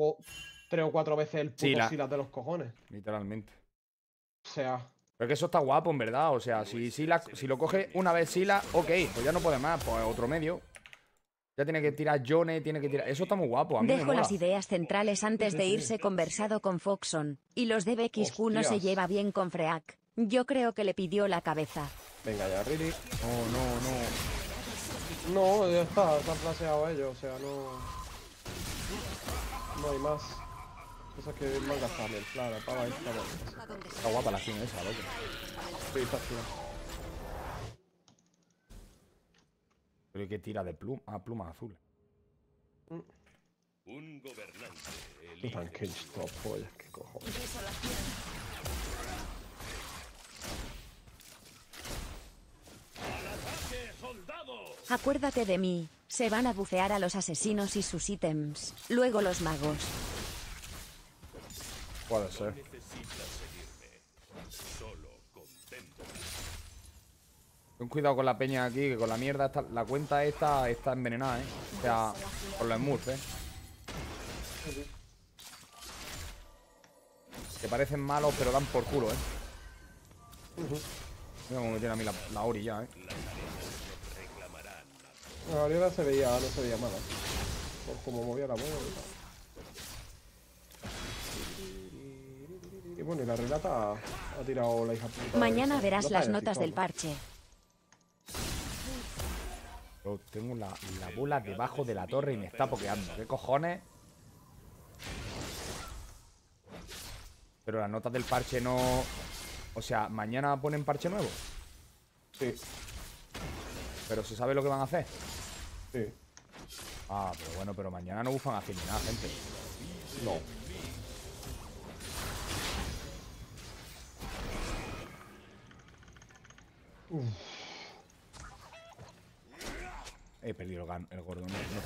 juego 3 o 4 veces el puto Silas de los cojones. Literalmente. O sea... Pero que eso está guapo, en verdad. O sea, si lo coge una vez Silas, ok, pues ya no puede más, pues otro medio. Ya tiene que tirar Yone, tiene que tirar... Eso está muy guapo, a mí me Dejo mola. las ideas centrales antes de irse conversado con Foxon. Y los de BXQ no se lleva bien con Freak. Yo creo que le pidió la cabeza. Venga ya, really. No. No, ya está, se han plaseado ellos, o sea, no... No hay más. Cosas que me han gastado bien, claro, para esta bonita. Está guapa la skin esa, loco. Sí, está chula. Pero que tira de plumas azules. Un gobernante. Tú tan que stop, pollas, qué cojones. Acuérdate de mí, se van a bufear a los asesinos y sus ítems, luego los magos. Puede ser. Ten cuidado con la peña aquí, que con la mierda la cuenta esta está envenenada, O sea, con los Smurfs, Que parecen malos, pero dan por culo, Mira cómo me tiene a mí la Ori ya, La Oriana no se veía mala. Por cómo movía la bola y tal. Y bueno, y la Renata ha tirado la hija puta. Mañana verás las notas del parche. Yo tengo la bola debajo de la torre y me está pokeando. ¿Qué cojones? Pero las notas del parche no... O sea, ¿mañana ponen parche nuevo? Sí. ¿Pero se sabe lo que van a hacer? Sí. Ah, pero bueno, pero mañana no bufan así ni nada, gente. No. He perdido el gordo.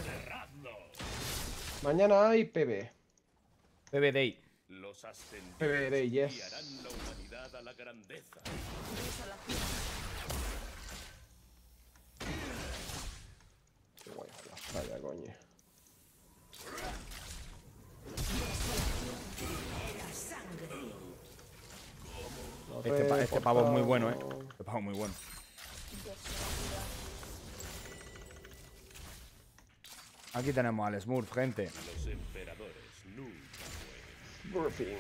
Mañana hay PB. PB Day. PB Day, yes. Qué guay, la falla, coño. Este pavo es muy bueno, Este pavo es muy bueno. Aquí tenemos al Smurf, gente. Los emperadores nunca Smurfing.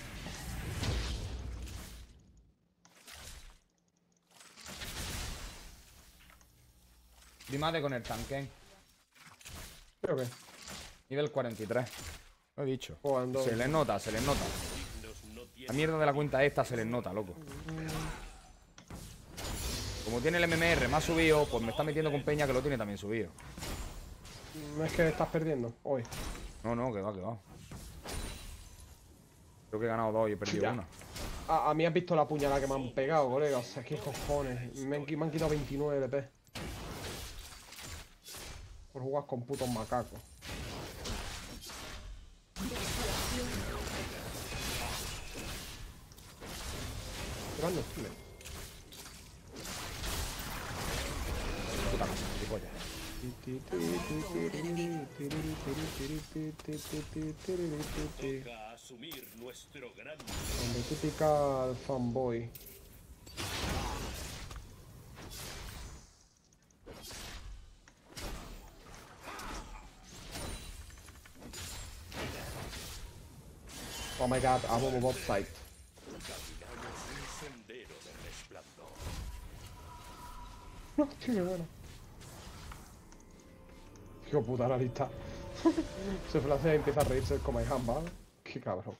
Dimade con el tanque. ¿Pero qué? Nivel 43. Lo he dicho. Jugando. Se les nota, se les nota. La mierda de la cuenta esta se les nota, loco. Como tiene el MMR más subido, pues me está metiendo con peña que lo tiene también subido. No es que estás perdiendo hoy. No, que va, que va. Creo que he ganado 2 y he perdido una. A mí has visto la puñalada que me han pegado, colega. O sea, qué cojones. Me han quitado 29 LP. Por jugar con putos macacos. Grande, tío. Puta cosa, gilipollas. toca asumir nuestro gran... Hombre, típica fanboy. Oh my god, amo Bobot Sight. No, tío, qué bueno. Hijo puta la lista. Se flashea y empieza a reírse como hay Hamba. Qué cabrón.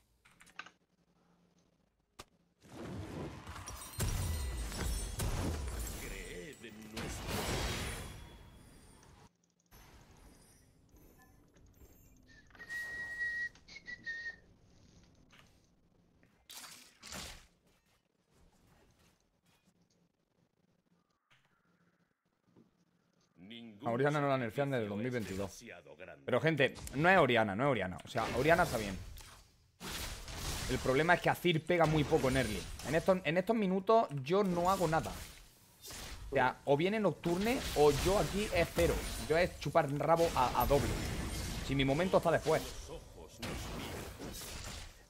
A Oriana no la nerfean desde el 2022. Pero gente, no es Oriana, no es Oriana. O sea, Oriana está bien. El problema es que Azir pega muy poco en early. En estos minutos yo no hago nada. O sea, o viene Nocturne o yo aquí es cero. Yo es chupar rabo a doble. Si mi momento está después.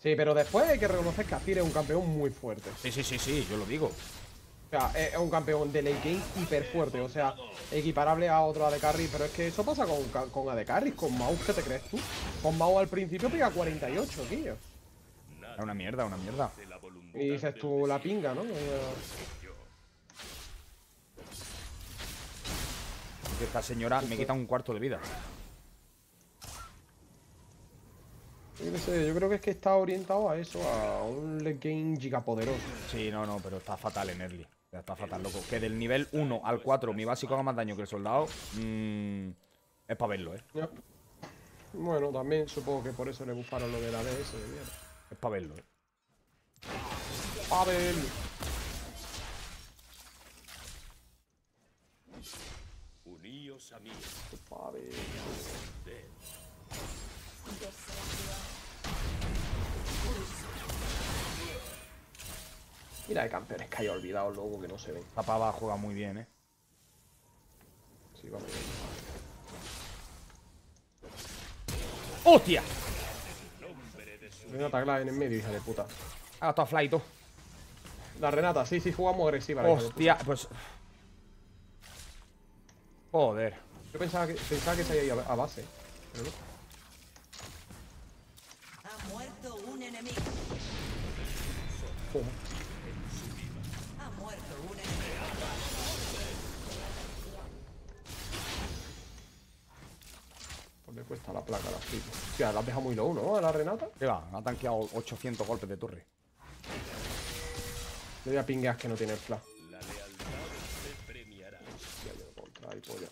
Sí, pero después hay que reconocer que Azir es un campeón muy fuerte. Sí, yo lo digo. O sea, es un campeón de late game hiper fuerte. O sea, equiparable a otro AD Carry. Pero es que eso pasa con AD Carry. Con Mouse, ¿qué te crees tú? Con Mouse al principio pega 48, tío. Es una mierda, una mierda. Y dices tú la pinga, ¿no? Esta señora me quita un cuarto de vida. Yo qué sé, yo creo que es que está orientado a eso, a un late game gigapoderoso. Sí, no, pero está fatal en early. Está fatal, loco. Que del nivel 1 al 4 mi básico haga más daño que el soldado. Es para verlo, Ya. Bueno, también supongo que por eso le bufaron lo del ADS de mierda. Es para verlo, A ver. Uníos a mí. A ver. Mira de campeones que haya olvidado luego que no se ven. Esta pava juega muy bien, Sí, vamos. ¡Hostia! Renata Glass en el medio, hija de puta. Ha gastado fly y todo. La Renata, sí, jugamos agresiva. La hija de Hostia, pues... Joder. puta. Yo pensaba que se había ido a base. Pero no. Ha muerto un enemigo. Toma. Ha muerto un enemigo. Pues le cuesta la placa a la flipa. Hostia, la has dejado muy low, ¿no? A la Renata. ¿Qué va? Ha tanqueado 800 golpes de torre. Le voy a pinguear que no tiene el flash. La lealtad te premiará. Ya me lo contra ahí, polla.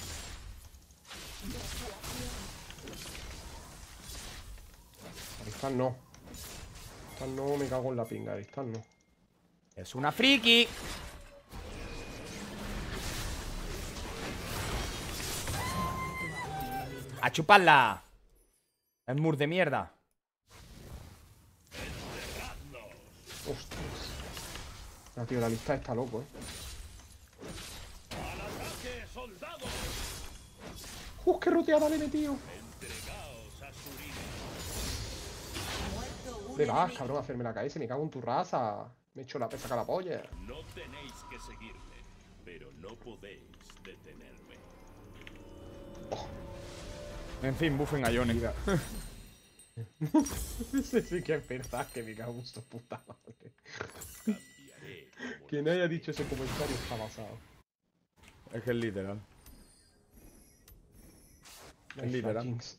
Aristan no. Aristan no, me cago en la pinga. Aristan no. ¡Es una friki! ¡A chuparla! Es mur de mierda. Ostras. No, tío, la lista está loco, ¡Al ataque, soldados! ¡Qué roteada le he metido! Entregaos a Surina. Ha muerto un ¿Dónde vas, enemigo. cabrón, a hacerme la KS? Me cago en tu raza. Me echo la pesa a la polla. No tenéis que seguirme, pero no podéis detenerme. En fin, buffen a Yone. Sí que es verdad que me cago en su puta madre. Cambiaré como Quien haya dicho ese comentario está basado. Es que es literal. Es literal. Jinx.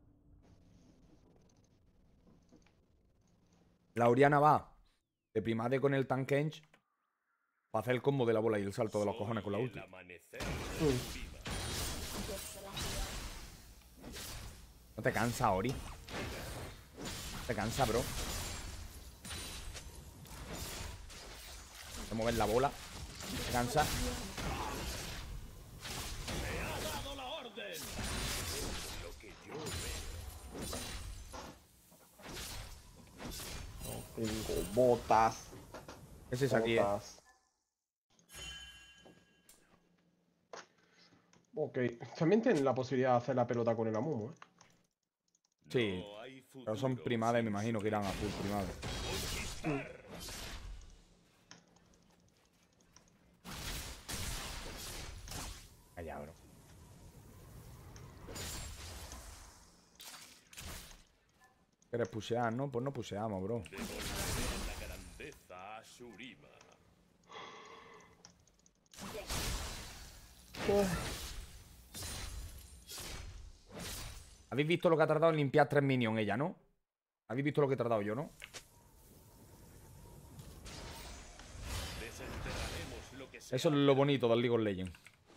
La Oriana va de primate con el Tankenge para hacer el combo de la bola y el salto de los cojones con la ulti. el amanecer. ¿No te cansa, Ori? ¿No te cansa, bro? De mover la bola. ¿Te cansa? ¡Dado la orden! Lo que yo veo. Tengo botas. Ese es aquí, Botas. Ok. También tienen la posibilidad de hacer la pelota con el Amumu, Sí. No hay Pero son futuro primades, me sin imagino que irán a full primades. conquistar. Allá, bro. ¿Quieres pusear, no? Pues no puseamos, bro. Devolveré la grandeza a Shurima. ¿Habéis visto lo que ha tardado en limpiar 3 minions ella, no? ¿Habéis visto lo que he tardado yo, no? Desenterraremos lo que sea. Eso es lo bonito del League of Legends.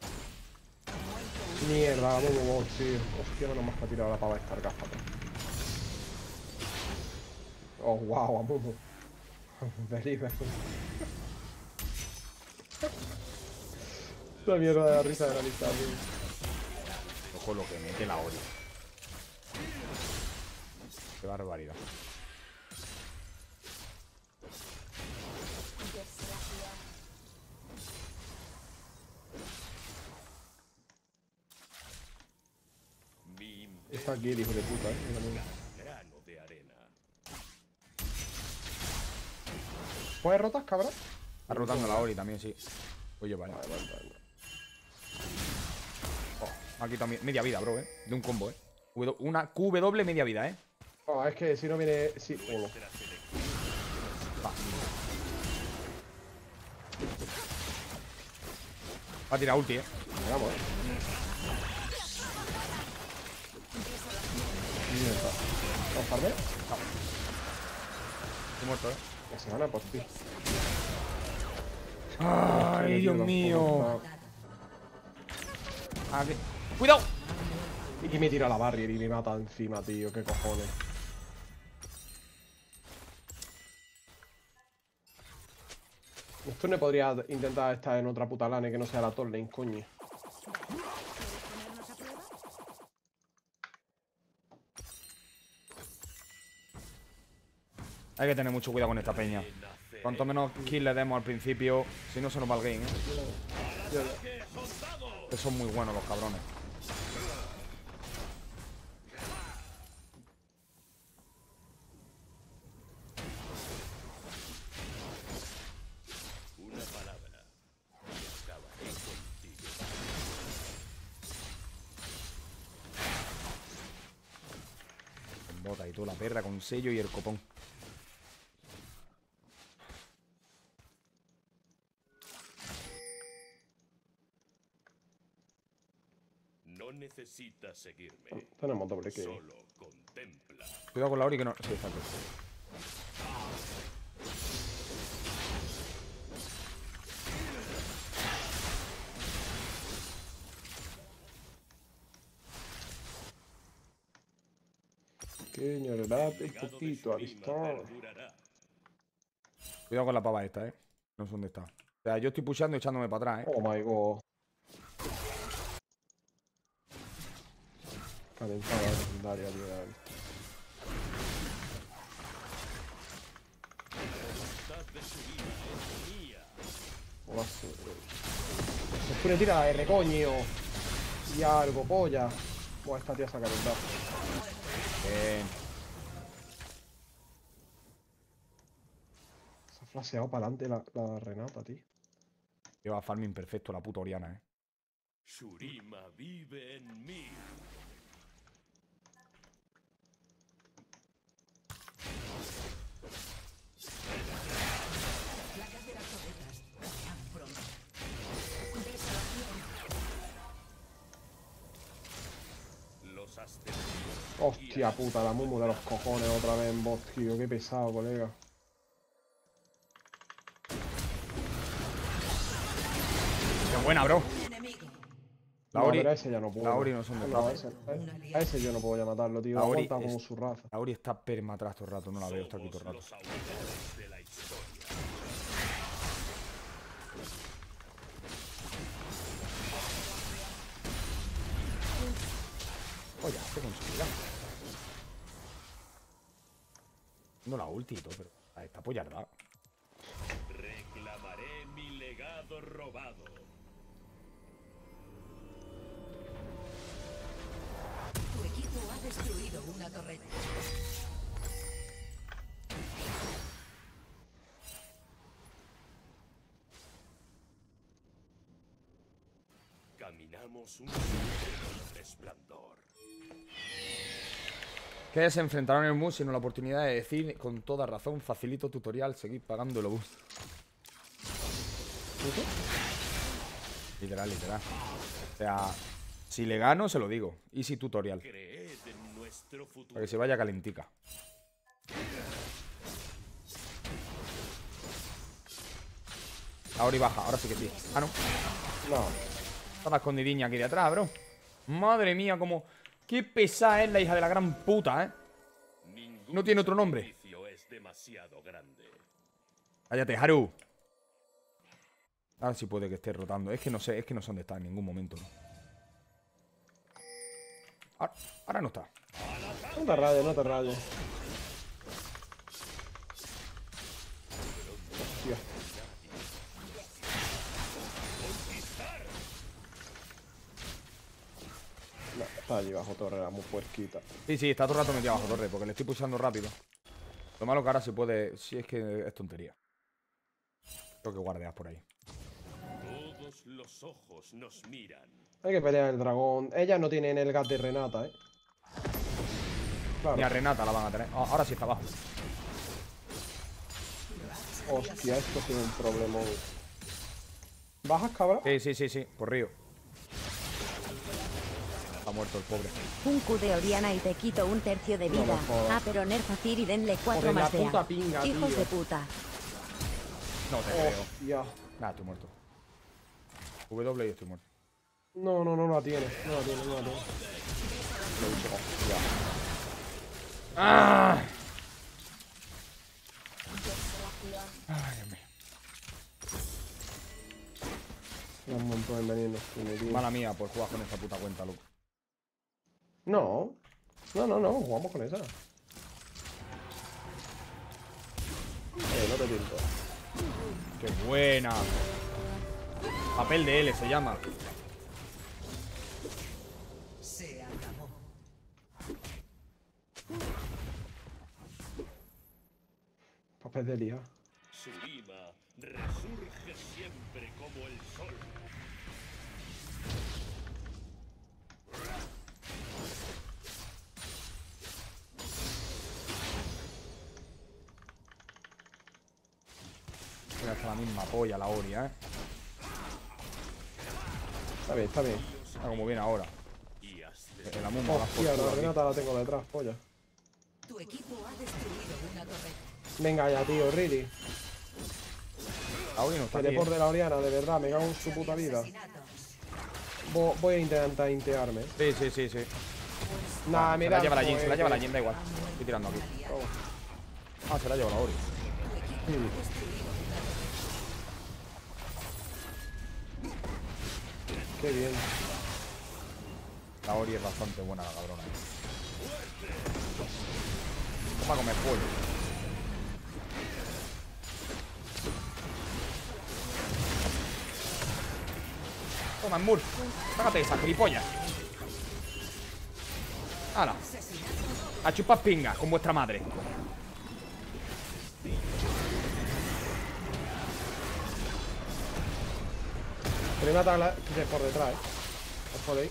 Mierda, Amumu, tío. Hostia, menos más que ha tirado la pava esta gafa. Oh, wow, Amumu. Very, very. La mierda de la risa de la lista, tío. Ojo lo que mete la Ori. Qué barbaridad. Mi Está aquí el hijo de puta, mira, mira. grano de arena. ¿Puedes rotar, cabrón? Está rotando la Ori también, sí. Oye, vale. Oh, me ha quitado media vida, bro, de un combo, Una QW media vida, Oh, es que si no viene... Sí, uno. Va a tirar ulti, Vamos, Mierda. ¿Vamos a farmear? Estoy muerto, Que se gana por ti. Ay, Dios Tío, mío. Aquí. ¡Cuidado! Y que me tira la barrier y me mata encima, tío. ¿Qué cojones? Esto no podría intentar estar en otra puta lane que no sea la top lane, coño. Hay que tener mucho cuidado con esta peña. Cuanto menos kill le demos al principio, si no se nos va el game, Que son muy buenos los cabrones. Una palabra. Y acabaré contigo. Con bota y toda la perra, con sello y el copón. No necesitas seguirme. Tenemos doble que... Solo contempla. Cuidado con la Ori que no... Sí, está aquí. Pequeño, relate un poquito, Alistar. Cuidado con la pava esta, No sé dónde está. O sea, yo estoy pushando y echándome para atrás, Oh my god. Calentada legendaria, tío. Golazo, se pone tira la R, coño. Y algo, polla. Buah, esta tía se ha calentado. Bien. Se ha flaseado para adelante la Renata, tío. Lleva farming perfecto la puta Oriana, Shurima vive en mí. Los ascendidos. Hostia puta, la mumu de los cojones otra vez en bot, tío. Qué pesado, colega. Qué buena, bro. Enemigo. La No, Ori, pero a ese ya no puedo. la Ori no son de No, plata. a ese yo no puedo ya matarlo, tío. La Ori Aguanta como es- su raza. La Ori está perma atrás todo el rato, no la veo, está aquí todo el rato. Los autores de la historia. Oye, hace conseguirla. No la ulti y todo, pero está pollarda. Reclamaré mi legado robado. Tu equipo ha destruido una torreta. Caminamos un resplandor. Que se enfrentaron en el MUS sino la oportunidad de decir con toda razón, facilito tutorial, seguir pagando el obús. Literal, literal. O sea, si le gano, se lo digo. Easy tutorial. Creed en nuestro futuro. Para que se vaya calentica. Ahora y baja, ahora sí que sí. Ah, no. No. Está la escondidiña aquí de atrás, bro. Madre mía, como... Qué pesada es la hija de la gran puta, Ningún No tiene otro nombre. sacrificio es demasiado grande. Cállate, Haru. Ahora sí puede que esté rotando. Es que no sé, es que no sé dónde está en ningún momento. Ahora no está. No te rayes, no te rayes. Hostia. No, está allí bajo torre, la muy puerquita. Sí, está todo el rato metido abajo torre, porque le estoy pulsando rápido. Lo malo que ahora se puede... Sí, es que es tontería. Tengo que guardear por ahí. Todos los ojos nos miran. Hay que pelear el dragón. Ellas no tienen el gas de Renata, Claro. Ni a Renata la van a tener. Ahora sí está abajo. Hostia, esto tiene un problemón. ¿Bajas, cabra? Sí, por Río. Está muerto el pobre. Un Q de Oriana y te quito un tercio de No me vida. jodas. Pero nerfa Ciri y denle 4 Joder, la más de puta A. pinga, Hijos tío. de puta. No te creo. Hostia. Nada, estoy muerto. W y estoy muerto. No la tiene. No la tiene. Lo he dicho. Hostia. ¡Ah! Ay, Dios mío. Un montón de veneno tiene, tío. Mala mía por jugar con esta puta cuenta, loco. No, jugamos con esa. No te pinto. ¡Qué buena! Papel de L se llama. Se acabó. Papel de lija. Shurima resurge siempre como el sol. Mira, está la misma polla la Ori, Está bien. Está como viene ahora. Y has El Amumu va por Hostia, culo la aquí. Renata la tengo detrás, polla. Tu equipo ha destruido una torreta. Venga ya, tío, really. La Ori no está Tiré aquí, por de la Oriana, de verdad, me cago en su puta vida. Voy a intentar intearme. Sí. Nah, Se mira. la lleva la Jin, da igual. Estoy tirando aquí. Ah, se la lleva la Ori. Qué bien. La Ori es bastante buena, la cabrona. Toma a comer pollo. Toma, Mur. Sácate esa, gilipollas. ¡Hala! A chupar pinga con vuestra madre. Renata de por detrás, Os podéis.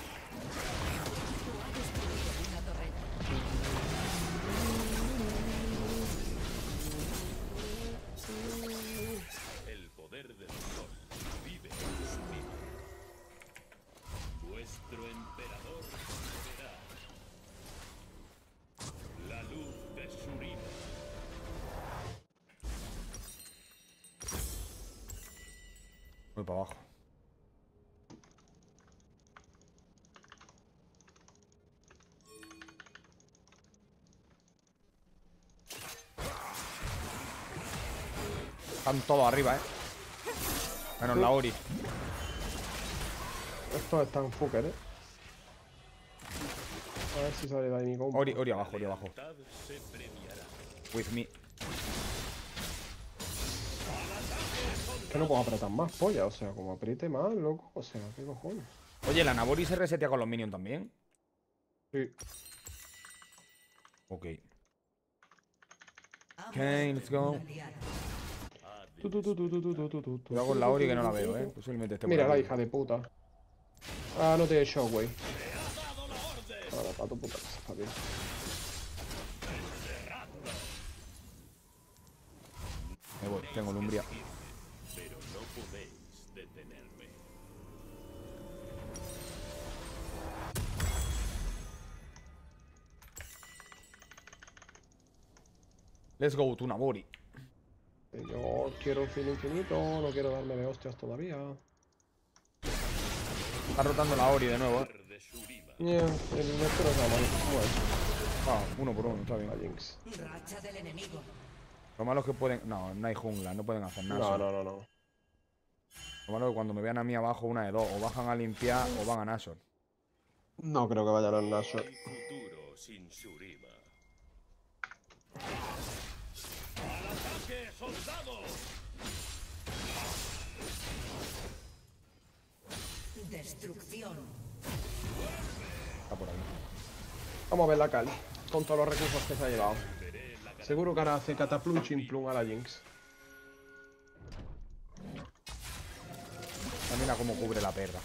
el poder del sol. Vive en su vida. Vuestro emperador será la luz de Shurima. Voy para abajo. Están todos arriba, menos la Ori. Estos están fucker, A ver si sale de ahí mi compa. Ori abajo. Lealtad se premiará. With me. Que no puedo apretar más, polla. O sea, como apriete más, loco. O sea, qué cojones. Oye, ¿la Nabori se resetea con los minions también? Sí. Ok. Let's go. Cuidado con la Ori que no la veo, Posiblemente esté por Mira la aquí. hija de puta. Ah, no tiene shockwave. Ahora, para tu puta casa, está bien. Me voy, tengo Lumbria. Pero no podéis detenerme. Let's go to Nabori. Yo quiero un fin infinito, no quiero darme de hostias todavía. Está rotando la Ori de nuevo, De Shurima. El nuestro no se llama. Ah, uno por uno, está bien. La Jinx. Racha del enemigo. Lo malo es que pueden... No hay jungla, no pueden hacer nada. No. Lo malo es que cuando me vean a mí abajo, una de dos. O bajan a limpiar o van a Nashor. No creo que vayan a los Nashor. Hay futuro sin Shurima. ¡Ataque, soldados! Destrucción. Está por ahí. Vamos a ver la Kali. Con todos los recursos que se ha llevado. Seguro que ahora hace cataplum chimplum a la Jinx. Mira cómo cubre la perra.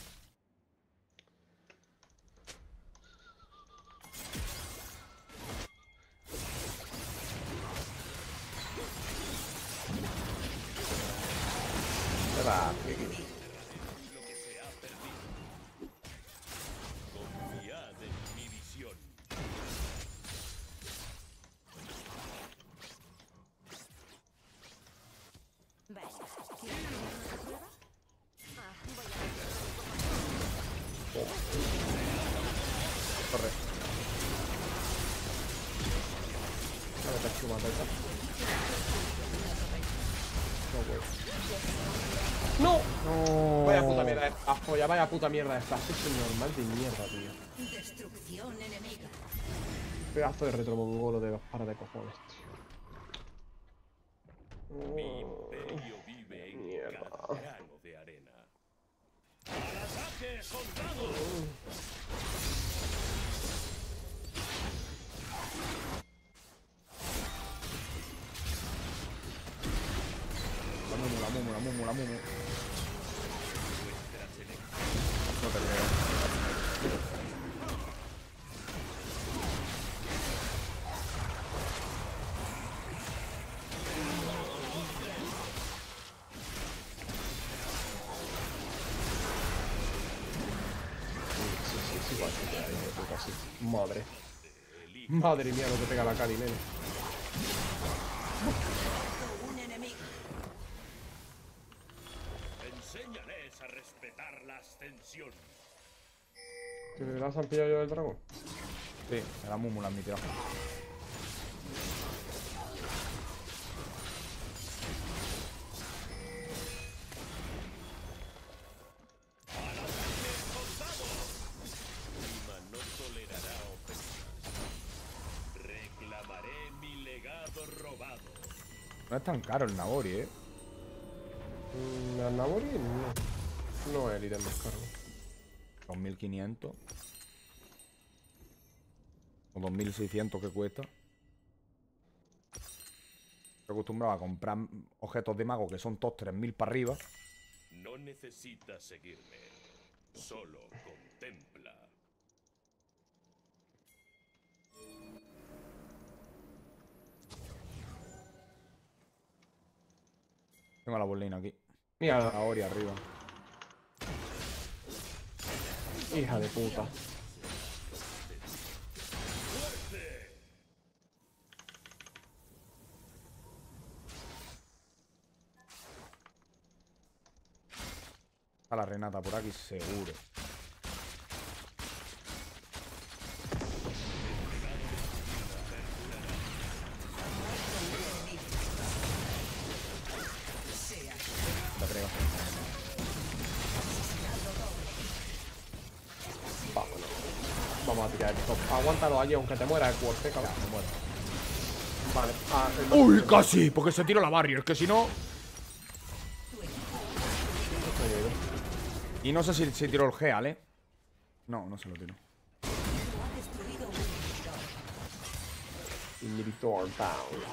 Confiad en mi visión. Vaya, ¿quieres una prueba? Corre. Vale, te has chumado, ¡No! No. Vaya puta mierda de polla, vaya puta mierda de flash. Es normal de mierda, tío. Destrucción enemiga. Pedazo de retromongolo de dos pares de cojones, Mi tío. imperio vive en Mierda. cada grano de arena. ¡Al ataque, soldado! La mumu. No te creo. Sí, igual que te da, puta, sí. Madre. Madre mía, lo que pega la Cari, nene. Un enemigo. Enséñales a respetar la ascensión. ¿Que de verdad se han pillado yo el dragón? Sí, la mumu la han metido. Prima no tolerará ofensas. Reclamaré mi legado robado. No es tan caro el Nabori, ¿eh? El Nabori no. No es el ítem descargo. 2500. O 2600 que cuesta. Estoy acostumbrado a comprar objetos de mago que son todos 3000 para arriba. No necesitas seguirme. Solo contempla. Tengo la bolina aquí. Mira, La Ori arriba. hija de puta. Está la Renata por aquí, seguro. La creo. Vámonos. Vamos a tirar esto. Aguántalo allí, aunque te muera el cuerpo, cabrón. Me muero. Vale. Ah, ¡Uy, casi! Porque se tiró la barrier, que si no... Y no sé si se tiró el Geal, ¿eh? No, no se lo tiró. Ha destruido un inhibitor. Inhibitor down.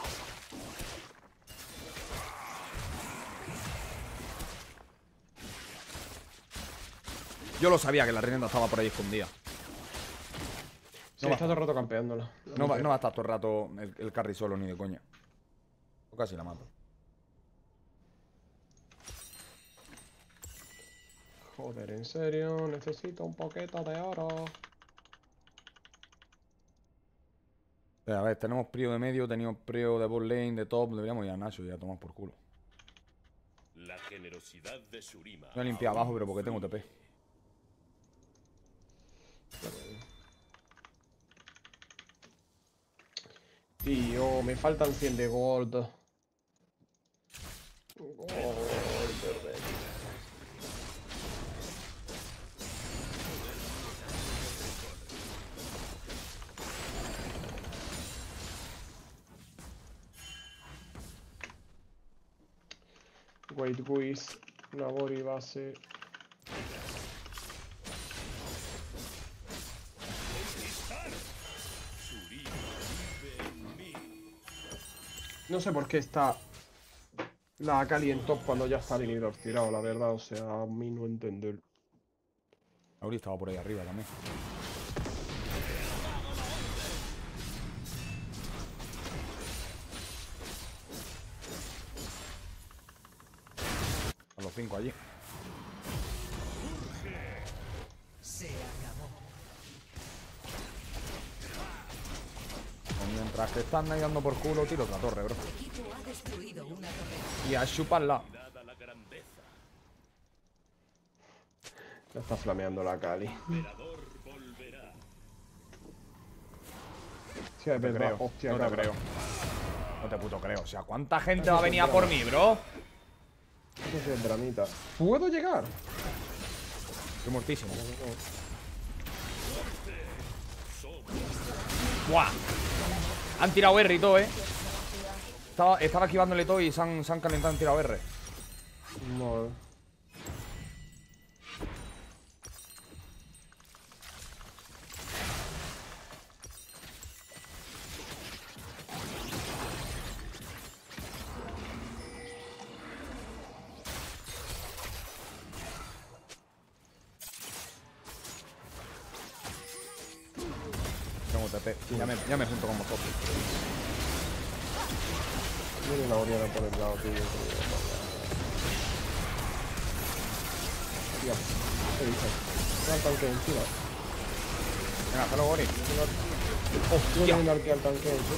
Yo lo sabía que la Renata estaba por ahí escondida. Sí, está todo el rato campeándola. No va a estar todo el rato el carry solo ni de coña. O casi la mato. Joder, en serio, necesito un poquito de oro. A ver, tenemos prio de medio, tenemos prio de bot lane, de top. Deberíamos ir a Nacho y ya tomar por culo. La generosidad de Shurima. Voy a limpiar abajo, pero porque tengo TP. Tío, me faltan 100 de gold. Wait, Guis, Nabori base. No sé por qué está La Kali en top cuando ya está el inhibidor tirado, la verdad. O sea, a mí no entender. Auri estaba por ahí arriba también. A los 5 allí. Mientras que están ahí dando por culo, tiro otra torre, bro. Y a chuparla. Ya está flameando la Kali. Hostia, es verdad. Hostia, No te cabra. creo. No te puto creo. O sea, ¿cuánta gente va a venir a por mí, bro? Eso sí es dramita. ¿Puedo llegar? Estoy muertísimo. ¡Buah! Han tirado R y todo, Estaba esquivándole todo y se han calentado, han tirado R. No. Tengo TP. Ya me junto con vosotros. Viene una Oriana por el lado, tío. Tío, ¿qué dices? Está el tanque encima. Venga, hasta luego, Ori. Yo ¡Hostia! viene aquí al tanque, tío.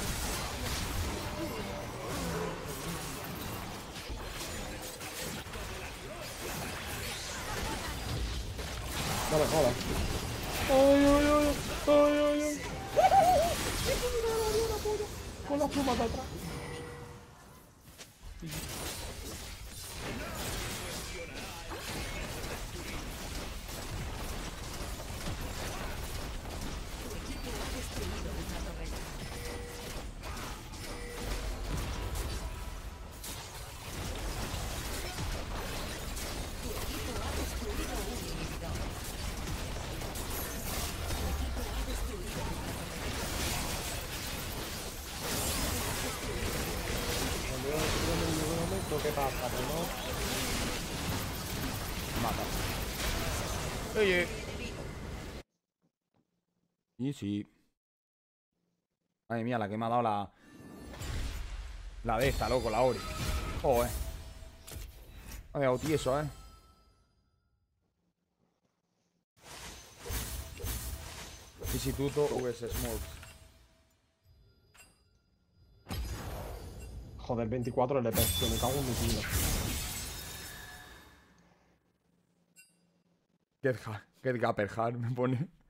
No me jodas. Ay, ay, ay, ay, ay, ay. Con las plumas de atrás. ¿Qué pasa, no? Mata. Oye. Y sí. Madre mía, la que me ha dado la de esta, loco, la Ori. Joder. Me ha dejado tieso, Instituto vs Smokes. Joder, 24 LP, tío, me cago en mi tiro. Get Gapper Hard me pone.